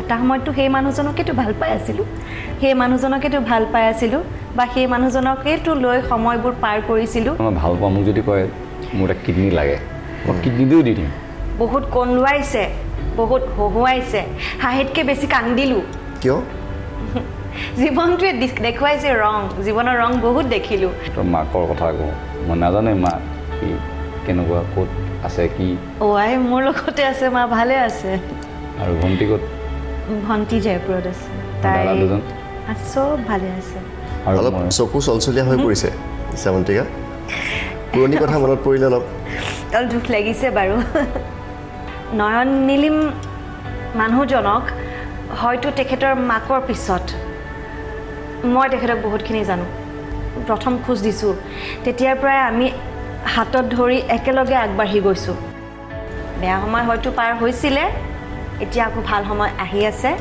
এটা সময়তো সেই মানুহজনকেতো ভাল পাই আছিলোঁ সেই মানুহজনকেতো ভাল পাই আছিলোঁ বা সেই মানুহজনকেতো লৈ সময়বোৰ পাৰ কৰিছিলোঁ মই ভাল পাওঁ মোক যদি কয় মোৰ এটা কিডনি লাগে মই কিডনিটোও দি দিম বহুত কন্দুৱাইছে বহুত হহুৱাইছে হাঁহিতকৈ বেছি কান্দিলোঁ কিয় জীৱনটোৱে দেখুৱাইছে ৰং জীৱনৰ ৰং বহুত দেখিলোঁ তোৰ মাকৰ কথা কওঁ মই নাজানো মা কি কেনেকুৱা ক'ত আছে কি আই মোৰ লগতে আছে মা ভালে আছে আৰু ভণ্টি ক'ত ভণ্টি জয়পুৰত আছে দাদা দুজন চব ভালে আছে আৰু অলপ চকু চলচলীয়া হৈ পৰিছে শ্যামন্তিকা পুৰণি কথা মনত পৰিলে অলপ দুখ লাগিছে বাৰু নয়ন নীলিম মানুহজনক হয়তো তেখেতৰ মাকৰ পিছত মই তেখেতক বহুতখিনি জানো প্ৰথম খোজ দিছোঁ তেতিয়াৰ পৰাই আমি হাতত ধৰি একেলগে আগবাঢ়ি গৈছোঁ বেয়া সময় হয়তো পাৰ হৈছিলে এতিয়া আকৌ ভাল সময় আহি আছে